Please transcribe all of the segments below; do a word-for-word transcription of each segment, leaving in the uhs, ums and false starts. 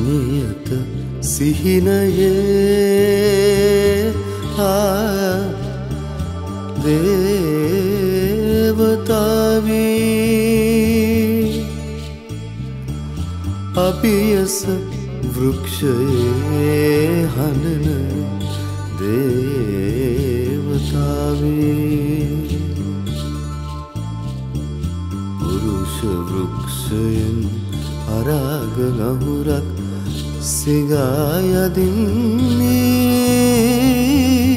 අනියත සිහිනයේ ආ දේවතාවී අභියස වෘක්ෂයේ හඬන දේවතාවී පුරුෂ වෘක්ෂයෙන් අරාග ගහුරක් සිඟා යදින්නේ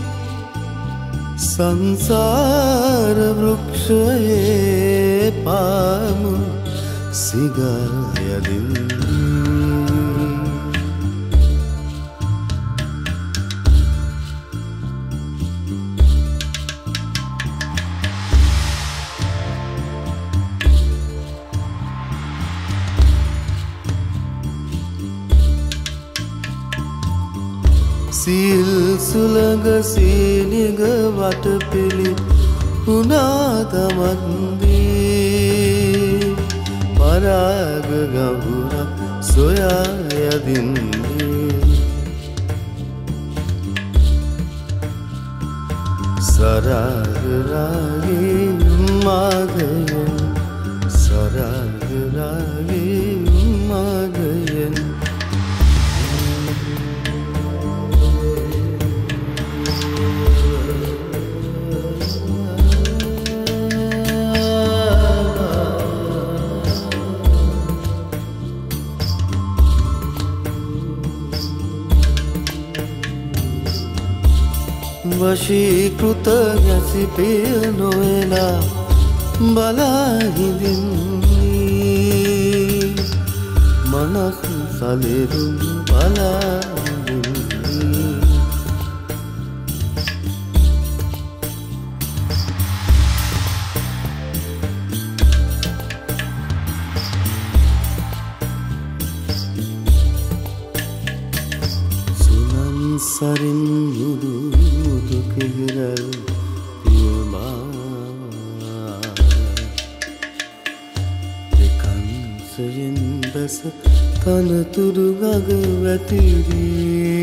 සංසාර වෘක්ෂයේ පාමු සිඟා යදින්නේ සීල් සුළඟ සීනිග වටපිලි උනාදමන්දී පරාග ගහුරක් සොයා යදින්නේ සරාගරාගේ මාගයෙන් සරාගරාගේ මාගයෙන් වශීකෘත යසිපිය නොවෙලා බලා හිඳින්නේ මනස් සලෙරුම් බලා හිඳින්නේ සුනන් සරින් මුදු කිහිරල් පියමා දෙකන්සයෙන් බැස තනතුරු ගග වැතිරී